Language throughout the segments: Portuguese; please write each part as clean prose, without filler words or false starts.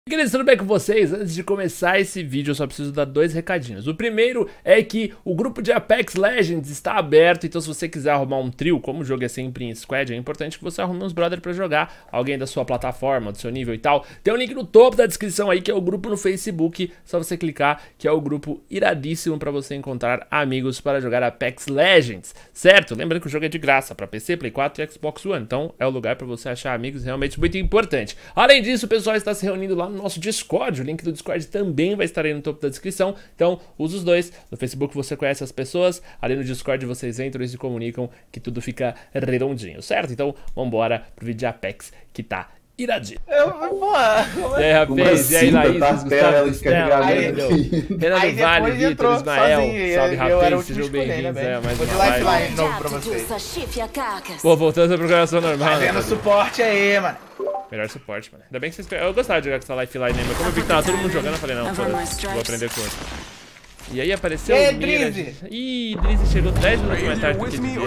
Queridos, tudo bem com vocês? Antes de começar esse vídeo eu só preciso dar dois recadinhos. O primeiro é que o grupo de Apex Legends está aberto, então se você quiser arrumar um trio, como o jogo é sempre em squad, é importante que você arrume uns brother pra jogar, alguém da sua plataforma, do seu nível e tal. Tem um link no topo da descrição aí que é o grupo no Facebook, só você clicar que é o grupo iradíssimo pra você encontrar amigos para jogar Apex Legends, certo? Lembrando que o jogo é de graça pra PC, Play 4 e Xbox One, então é o lugar pra você achar amigos realmente muito importante. Além disso, o pessoal está se reunindo lá no nosso Discord, o link do Discord também vai estar aí no topo da descrição, então usa os dois. No Facebook você conhece as pessoas, ali no Discord vocês entram e se comunicam que tudo fica redondinho, certo? Então vambora pro vídeo de Apex que tá iradinho. E aí, rapaz, e aí, Laís, Gustavo, Estela, Renan Vale, Vitor, Ismael, salve, rapaz, sejam bem-vindos a mais uma live de novo pra vocês. Pô, voltando à programação normal. Fazendo suporte aí, mano. Melhor suporte, mano. Ainda bem que vocês... Eu gostava de jogar com essa lifeline, mas como eu vi que tava todo mundo jogando, eu falei, não, foda-se, vou aprender com outro. E aí apareceu o Mira. Ih, Drizzy chegou 10 minutos mais tarde do que devia.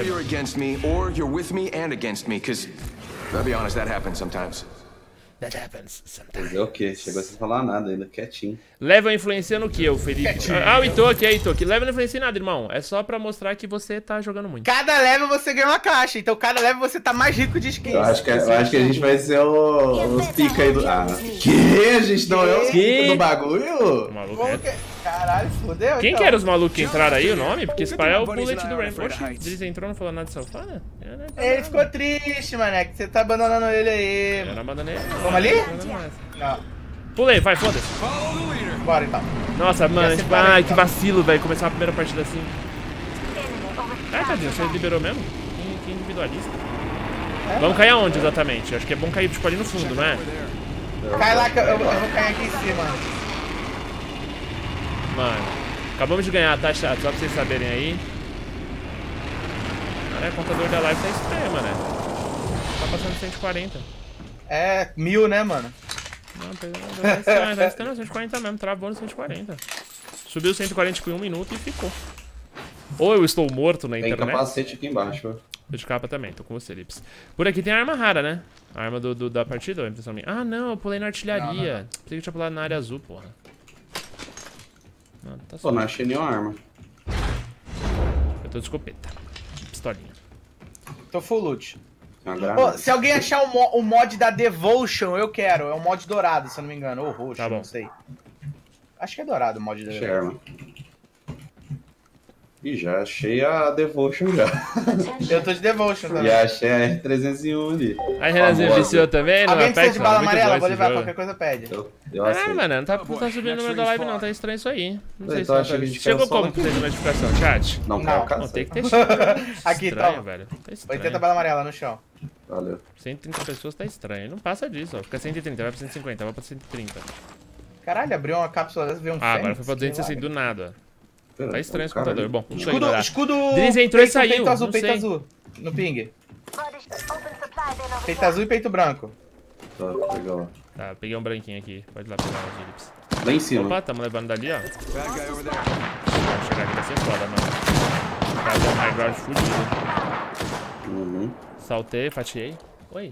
That happens sometimes. Fazer o quê? Chegou sem falar nada ainda, quietinho. Leva influencia no que, o Felipe? Ah, o Ito aqui, Leva não influencia em nada, irmão. É só pra mostrar que você tá jogando muito. Cada level você ganha uma caixa, então cada level você tá mais rico de skins. Eu acho que a gente vai ser os pica aí do... Ah, que? A gente não é os pica do bagulho? O maluco é... Caralho, fodeu. Quem então. que era os malucos que entraram aí, o nome? Porque esse pai é o Bullet do Rainbow. Oxi, Drizzy entrou, não falou nada de sofá? Ele ficou triste, mané, que você tá abandonando ele aí. Eu não abandonei. Vamos ali? Não. Pulei, vai, foda-se. Bora então. Nossa, mano, tipo, ai, que vacilo, velho, começar a primeira partida assim. Ah, tadinho, você liberou mesmo? Que individualista. Vamos cair aonde exatamente? Acho que é bom cair tipo ali no fundo, não é? Cai lá que eu vou cair aqui em cima. Mano, acabamos de ganhar, tá chato, só pra vocês saberem aí. Cara, o contador da live tá estranho, mano. Tá passando 140. É, 1000, né, mano? Não, tá estranho, 140 mesmo, travou no 140. Subiu 140 por 1 minuto e ficou. Ou eu estou morto na internet. Tem capacete aqui embaixo, ó. Tô de capa também, tô com você, Lips. Por aqui tem a arma rara, né? A arma da partida, ou a impressão minha? Ah, não, eu pulei na artilharia. Não. Pensei que eu tinha pulado na área azul, porra. Não, tá Pô, não achei nenhuma arma. Eu tô de escopeta. Pistolinha. Tô full loot. Pô, se alguém achar o mod da Devotion, eu quero. É um mod dourado, se eu não me engano. Ou roxo, tá bom. não sei. Acho que é dourado o mod da Devotion. Arma. Ih, já achei a Devotion já. Eu tô de Devotion também. Já achei a R301 ali. Aí, Renanzinho, viciou também? Alguém precisa de bala Muito amarela? bom Vou esse levar, jogo. qualquer coisa pede. Eu Ah, aceito. mano, não tá subindo o número da live não, tá estranho isso aí. Não sei Então, se achei que a gente chegou caiu só como aqui. que tem notificação, chat? Não, Não. caiu Não, tem que ter Aqui, estranho, toma. velho. Tá estranho. 80 bala amarela no chão. Valeu. 130 pessoas tá estranho. Não passa disso, ó. Fica 130, vai pra 150, vai pra 130. Caralho, abriu uma cápsula dessa, veio um Ah, agora fênix, foi pra 260 do nada, ó. Pera, Tá estranho o esse cara computador. ali. Bom, deixa eu ignorar. Escudo. Drizzy entrou e peito, saiu, Peito azul, não peito sei. azul. No ping. Peito azul e peito branco. Tá, pega lá. Tá, peguei um branquinho aqui. Pode ir lá pegar o Philips. Lá em cima. Opa, tamo levando dali, ó. Vou chegar aqui, vai ser foda, mano. Fazer um high ground fudido. Uhum. Saltei, fatiei. Oi.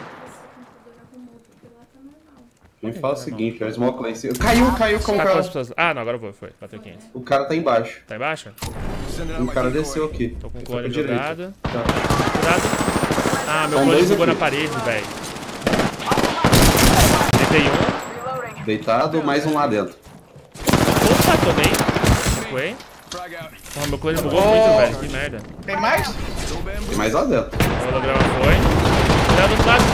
Me fala o seguinte, é o smoke lá em cima. Caiu com o Tá cara. quantas pessoas? Ah, não, agora foi. Bateu 500. O cara tá embaixo. Tá embaixo? O cara desceu aqui. Tô com o Ele foi cone pra direita. jogado. Tá. Cuidado. Ah, meu São cone dois jogou na aqui. parede, velho. Deitei um. Deitado, mais um lá dentro. Opa, tomei. Foi. Ah, meu cone bugou muito, velho. Que merda. Tem mais? Tem mais lá dentro. O holograma foi. Cuidado do outro lado.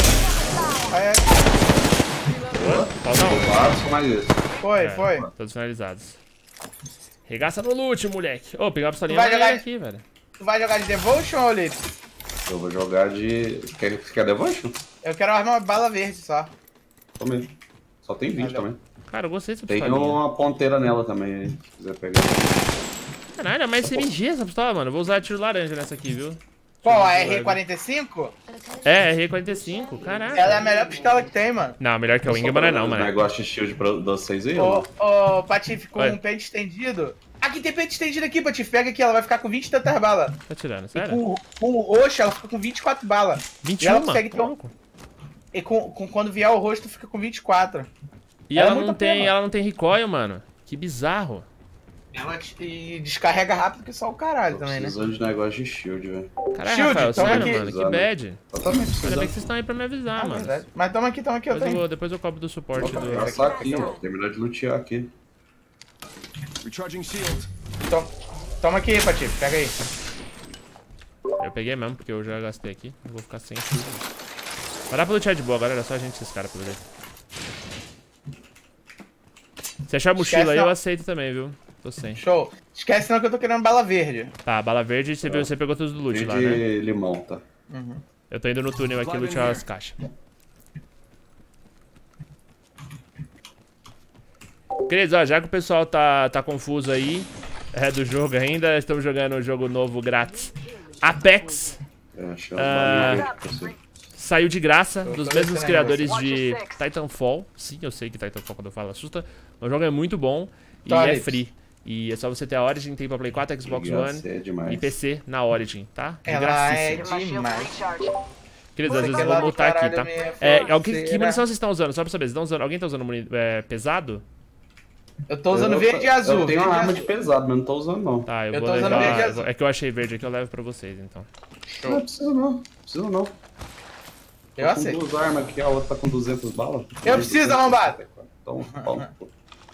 Falta um. Claro, só mais esse. Foi. Todos finalizados. Regaça no loot, moleque. Ô, pegar a pistolinha Vai jogar aqui, velho. Tu vai jogar de Devotion ou Lips? Eu vou jogar de... Quer Devotion? Eu quero uma bala verde só. Também. Só tem 20 Valeu. também. Cara, eu gostei dessa Tem pistolinha. uma ponteira nela também, se quiser pegar. Caralho, é mais CMG essa pistola, mano. Eu vou usar tiro laranja nessa aqui, viu? Qual? A R45? É, R45, caraca. Ela é a melhor pistola que tem, mano. Não, melhor que a Wingman não, mano. Negócio de shield pra vocês aí, Ô, ó. Patife, com Oi. um pente estendido. Aqui tem pente estendido aqui, Patife. Pega aqui, ela vai ficar com 20 e tantas balas. Tá tirando, E sério? com o roxo, ela fica com 24 balas. 21, E ela consegue tá ter um... louco? E quando vier o rosto, fica com 24. E ela não tem recoil, mano. Que bizarro. Ela descarrega rápido que só o caralho também, né? Precisando de negócio de shield, velho. Caralho, Shield, Rafael, toma sério, aqui. mano, que bad. Eu também Ainda bem precisando. que vocês estão aí pra me avisar, mano. Verdade. Mas toma aqui, eu tenho. Depois eu cobro do suporte Vou do... passar aqui, ó. Terminar de lutear aqui. Recharging shield. Toma aqui, Patife, pega aí. Eu peguei mesmo, porque eu já gastei aqui. Eu vou ficar sem shield. Vai dar pra lutear de boa agora, era só a gente esses caras, pelo jeito. Se achar mochila aí, eu aceito também, viu? Tô sem. Show. Esquece não que eu tô querendo bala verde. Tá, bala verde, você pegou todos do loot lá, né? De limão, tá? Eu tô indo no túnel aqui lutear as caixas. Queridos, ó, já que o pessoal tá confuso aí do jogo ainda, estamos jogando um jogo novo grátis. Apex. Saiu de graça, dos mesmos criadores de Titanfall. Sim, eu sei que Titanfall quando eu falo assusta. O jogo é muito bom e é free. E é só você ter a Origin, tem pra Play 4, Xbox One e PC na Origin, tá? Ela é demais. Queridos, às vezes eu vou multar aqui, tá? Que munição vocês estão usando? Só pra saber, alguém tá usando pesado? Eu tô usando verde e azul. Eu tenho uma arma de pesado, mas não tô usando não. Tá, eu tô vou usando levar... verde e azul. É que eu achei verde aqui, eu levo pra vocês, então. Show. Não precisa não, precisa não. Eu aceito. Com 2 armas aqui, a outra tá com 200 balas. Eu preciso, arrombado. Então, vamos, pô.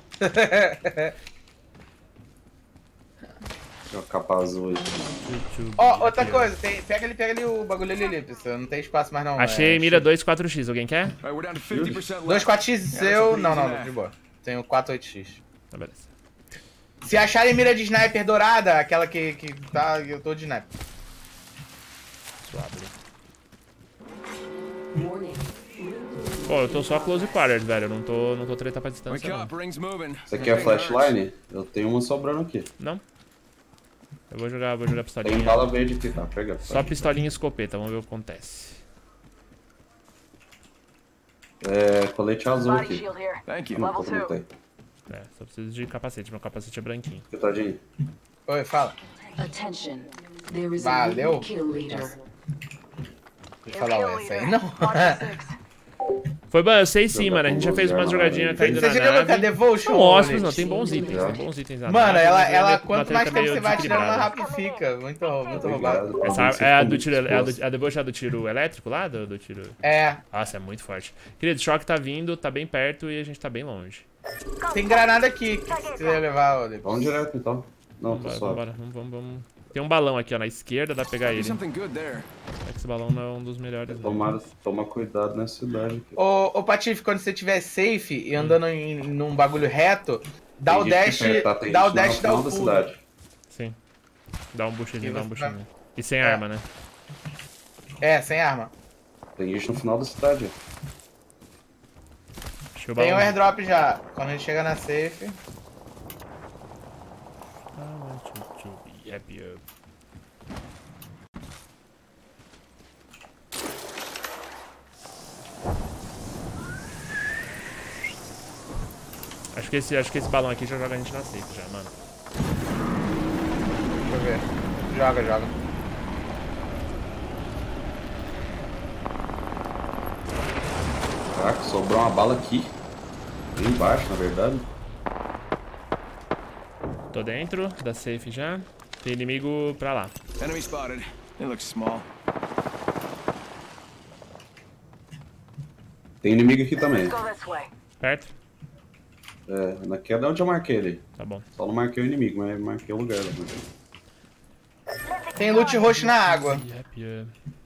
Uma capa azul aí. Ó, outra coisa, pega ali o bagulho ali, pessoal. Não tem espaço mais não. Achei mira 2.4x, alguém quer? 2.4x seu. Não, de boa. Tenho 4.8x. Tá, beleza. Se acharem mira de sniper dourada, aquela que tá. Eu tô de sniper. Suave. Pô, eu tô só close quarters, velho. Eu não tô treta pra distância, não. Você quer flashline? Eu tenho uma sobrando aqui. Não. Eu vou jogar pistolinha. Tem bala verde aqui, tá? Pega. Só pistolinha e escopeta, vamos ver o que acontece. Colete azul aqui. Só preciso de capacete, meu capacete é branquinho. Que tadinho. Oi, fala. Valeu. Deixa eu falar essa aí, não. Foi bom, eu sei sim, mano. A gente já fez uma jogadinha caindo na nave. Você já viu a Devotion? Não, ótimos, não. Tem bons itens. Mano, ela quanto mais tempo você vai atirando, mais rápido fica. Muito roubado. Essa é a do tiro, a Devotion é do tiro elétrico lá? Do tiro... É. Nossa, é muito forte. Querido, o choque tá vindo, tá bem perto e a gente tá bem longe. Tem granada aqui, que você vai levar, Oliver. Vamos direto, então. Não, tô só. Vamos. Tem um balão aqui, ó, na esquerda, dá pra pegar ele. É que esse balão não é um dos melhores. Toma cuidado nessa cidade aqui. Ô Patife, quando você tiver safe e andando num bagulho reto, dá o dash, dá o pulo. Cidade. Sim. Dá um buchizinho. E sem arma, né? É, sem arma. Tem isso no final da cidade. Tem um airdrop já. Quando a gente chega na safe... Acho que esse balão aqui já joga a gente na safe já, mano. Deixa eu ver. Joga. Caraca, sobrou uma bala aqui. Bem embaixo, na verdade. Tô dentro da safe já. Tem inimigo pra lá. Enemy spotted. It looks small. Tem inimigo aqui também. Perto? Na queda é onde eu marquei ele. Tá bom. Só não marquei o inimigo, mas marquei o lugar. Tem loot roxo na água. Yep.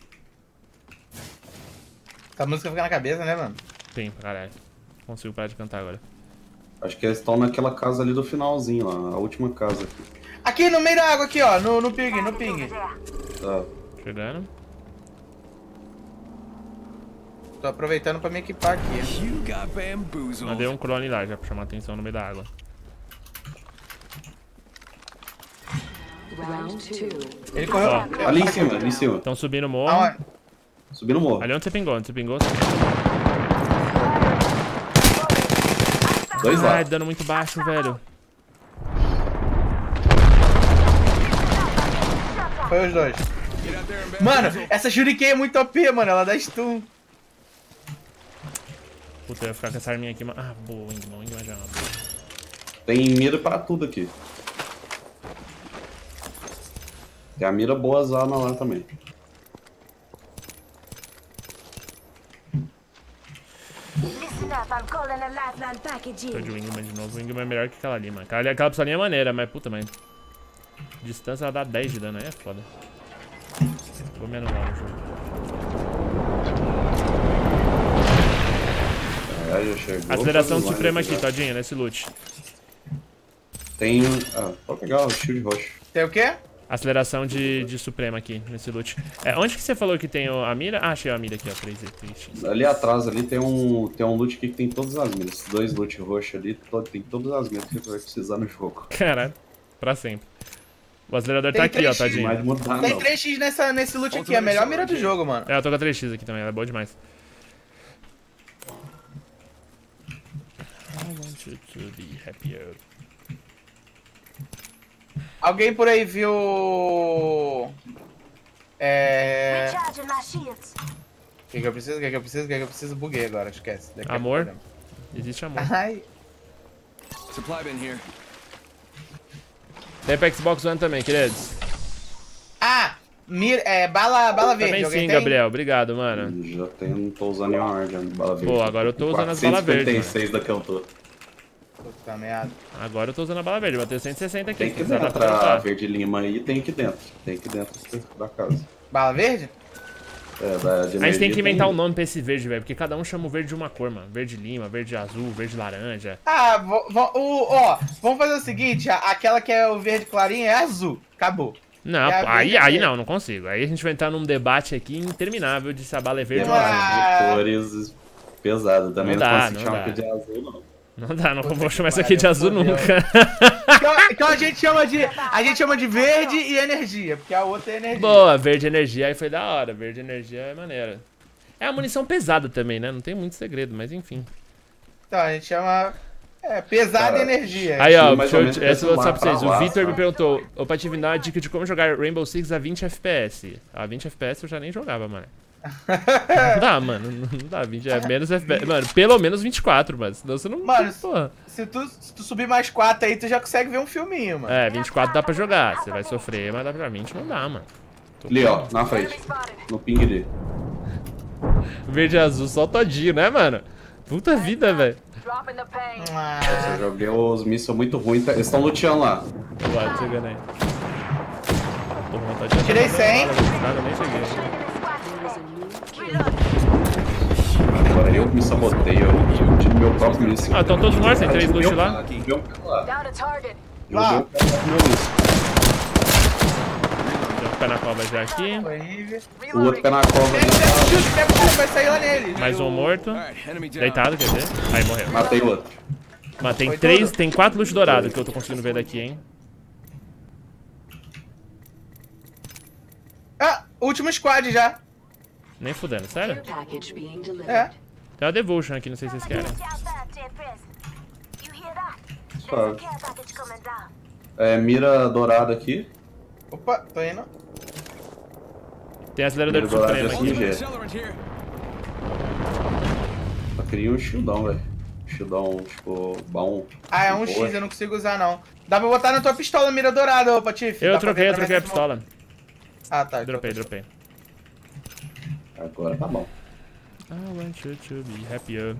Essa música fica na cabeça, né, mano? Tem, caralho. Consigo parar de cantar agora. Acho que eles estão naquela casa ali do finalzinho lá, a última casa aqui. Aqui no meio da água, aqui, ó, no ping. Tá. Chegando. Tô aproveitando pra me equipar aqui. Mandei um clone lá já pra chamar atenção no meio da água. Ele correu. Ó, ali em cima. Estão subindo o morro. Aonde? Subindo o morro. Ali onde você pingou, Dois lá. Ai, dano muito baixo, velho. Foi os dois. Mano, essa Shuriken é muito OP, mano. Ela dá stun. Puta, eu ia ficar com essa arminha aqui. Ah, boa, Wingman. Wingman já é uma boa. Tem mira pra tudo aqui. Tem a mira boa zona lá também. Tô de Wingman de novo. O Wingman é melhor que aquela ali, mano. Aquela pistolinha é maneira, mas puta, mãe. Distância ela dá 10 de dano, aí é foda. Vou me anular no jogo. Já chegou. Aceleração suprema aqui, Todinho, nesse loot. Tem. Ah, pode pegar o shield roxo. Tem o quê? Aceleração de suprema aqui, nesse loot. Onde que você falou que tem a mira? Ah, achei a mira aqui, ó. 3x. Ali atrás ali tem um loot aqui que tem todas as miras. Esses 2 loot roxos ali, tem todas as miras que você vai precisar no jogo. Caralho, pra sempre. O acelerador tá aqui, ó, Tadinho. Tem 3x nesse loot aqui, é a melhor mira do jogo, mano. Eu tô com a 3x aqui também, ela é boa demais. I want you to be happier. Alguém por aí viu... O que eu preciso? Buguei agora, esquece. Amor? Existe amor. Ai. Supply bin here. Tem pra Xbox One também, queridos. Ah! Bala verde. Também sim, Gabriel. Obrigado, mano. Já tenho, não tô usando nenhuma arma de bala verde. Pô, agora eu tô usando as balas verdes. 456 da que eu tô. Puta merda. Agora eu tô usando a bala verde, bateu 160 aqui. Tem que entrar a verde lima aí, tem aqui dentro. Tem aqui dentro da casa. Bala verde? É, a gente tem que inventar um nome pra esse verde, velho. Porque cada um chama o verde de uma cor, mano. Verde lima, verde azul, verde laranja. Ah, vamos fazer o seguinte, aquela que é o verde clarinho é azul. Acabou. Não, aí não consigo. Aí a gente vai entrar num debate aqui interminável de se a bala é verde ou laranja. Cores pesadas, também não posso chamar aqui de azul, não. Não dá, não vou chamar isso aqui de azul nunca. Então a gente chama de verde e energia, porque a outra é energia. Boa, verde energia aí foi da hora. Verde energia é maneira. É a munição pesada também, né? Não tem muito segredo, mas enfim. Então a gente chama... pesada e energia. Aí, ó, essa eu vou pra vocês. O Victor me perguntou, opa, tive uma dica de como jogar Rainbow Six a 20 FPS. A 20 FPS eu já nem jogava, mano. Não dá, mano. Não dá, 20 é menos FPS. Mano, pelo menos 24, mas senão você não... Mano, se tu subir mais 4 aí, tu já consegue ver um filminho, mano. 24 dá pra jogar. Você vai sofrer, mas dá pra 20 não dá, mano. Ali, ó, na frente. No ping ali. Verde e azul, só Todinho, né, mano? Puta vida, velho. Eu joguei os mísseis muito ruins. Eles estão luteando lá. Boa, chegando aí. Porra, Todinho. Tirei 100. Nada, nem cheguei. Agora eu me sabotei, eu tive meu próprio míssil. Ah, estão todos mortos, tem 3 loot lá. Lá. Tem um pé na cova já aqui. O outro pé na cova. Vai sair lá nele. Mais um morto. Deitado, quer dizer. Aí morreu. Matei o outro. Mas tem 3, tem 4 loot dourados que eu tô conseguindo ver daqui, hein. Ah, último squad já. Nem fudendo, sério? É. Tem uma Devotion aqui, não sei se vocês querem. Suave. Mira dourada aqui. Opa, tô indo. Tem acelerador de supremo aqui. Eu queria um shieldão, velho. Shieldão, tipo, bom. Ah, é um X, eu não consigo usar, não. Dá pra botar na tua pistola mira dourada, ô Patife. Eu troquei a pistola. Ah, tá. Dropei. Agora tá bom. I want you to be happier.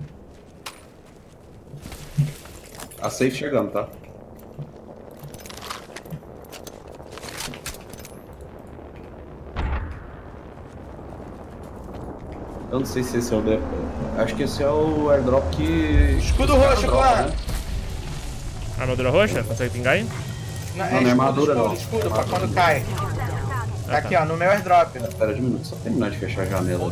A safe chegando, tá? Eu não sei se esse é o... Acho que esse é o airdrop que... Escudo roxo, claro. Armadura roxa? Consegue pingar aí? Não, não é armadura, não. Escudo, pra quando cai. Tá aqui, ó, no meu airdrop. Espera de um minuto, só terminar de fechar a janela.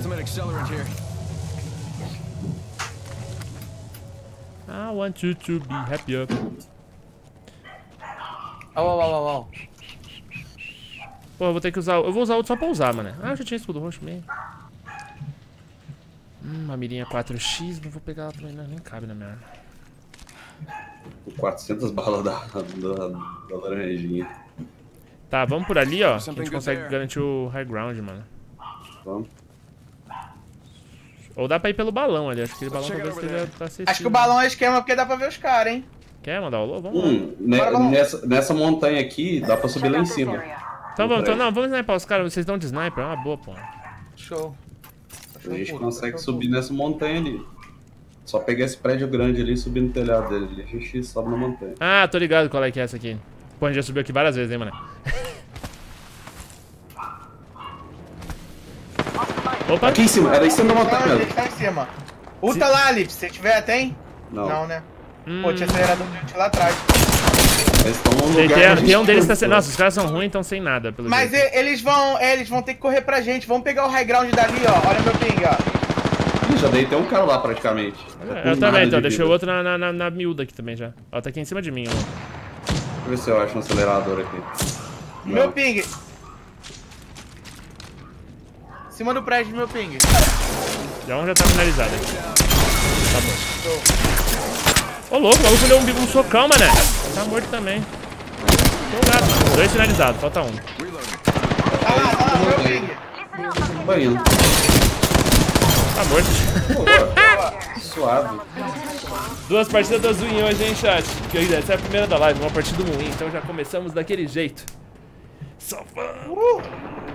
I want you to be happier. Ó. Pô, eu vou ter que usar... Eu vou usar outro só pra usar, mano. Ah, eu já tinha escudo roxo mesmo. Uma mirinha 4x, não vou pegar ela também, não, nem cabe na minha arma. 400 balas da laranjinha. Tá, vamos por ali, ó. A gente consegue garantir o high ground, mano. Vamos. Ou dá pra ir pelo balão ali, acho que aquele balão talvez esteja acessível. Acho que o balão é esquema porque dá pra ver os caras, hein? Quer mandar o lobo? Vamos lá. Nessa montanha aqui, dá pra subir lá em cima. Então vamos sniper os caras, vocês dão de sniper, é uma boa, pô. Show. A gente consegue subir nessa montanha ali. Só pegar esse prédio grande ali e subir no telhado dele ali. A gente sobe na montanha. Ah, tô ligado qual é que é essa aqui. Pô, a gente já subiu aqui várias vezes, hein, mano. Opa! Aqui em cima, era em cima da montanha mesmo. Ele tá em cima. Ulta lá, Lip, se tiver, tem? Não. Né? Pô, tinha acelerador de lá atrás. Eles estão num lugar. Tem um deles que tá sem. Nossa, os caras são ruins, então sem nada. Pelo Mas jeito. eles vão ter que correr pra gente. Vamos pegar o high ground dali, ó. Olha meu ping, ó. Ih, já dei até um cara lá praticamente. Eu também, então. Deixei o outro na miúda aqui também já. Ó, tá aqui em cima de mim, ó. Deixa eu ver se eu acho um acelerador aqui. Meu ping. Em cima do prédio, meu ping. Já um já tá finalizado aqui. Tá bom. Ô, louco, o maluco deu um socão, mané. Tá morto também. Tô gato. 2 finalizados, falta um. Tá lá, meu ping. Banhando. Tá morto. Suave. 2 partidas do Azul hoje, hein, chat? Essa é a primeira da live, uma partida ruim, então já começamos daquele jeito. Só vamos.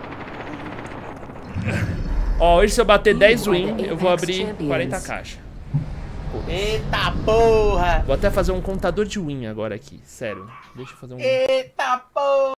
Ó, hoje se eu bater 10 win, eu vou abrir 40 caixas. Eita porra! Vou até fazer um contador de win agora aqui, sério. Deixa eu fazer um... Eita porra!